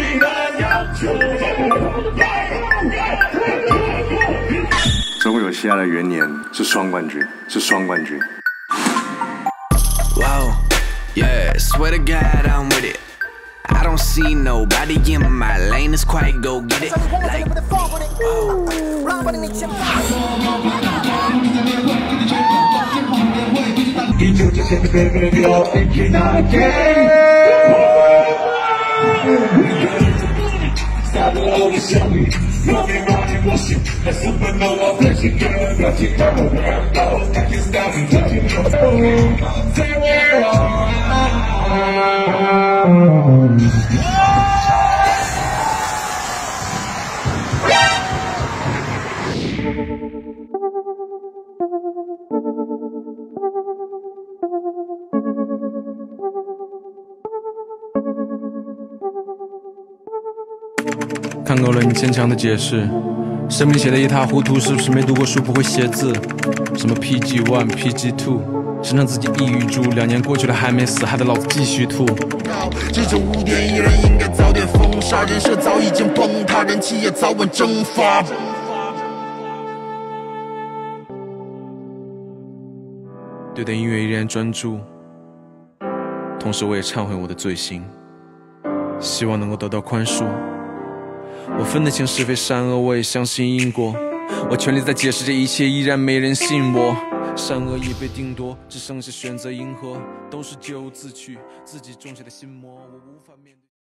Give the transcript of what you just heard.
中国有嘻哈的元年是双冠军，是双冠军。 Whoa, yeah, swear to God I'm with it. I don't see nobody in my lane. It's quite go get it. Like, 看够了你牵强的解释，生命写得一塌糊涂，是不是没读过书不会写字？什么 PG1、PG2， 声称自己抑郁住，2年过去了还没死，害得老子继续吐。 这种污点艺人应该早点封杀，人设早已经崩塌，人气也早晚蒸发。 对待音乐依然专注，同时我也忏悔我的罪行，希望能够得到宽恕。我分得清是非善恶，我也相信因果。我全力在解释这一切，依然没人信我。善恶已被定夺，只剩下选择迎合，都是咎由自取，自己种下的心魔，我无法面对。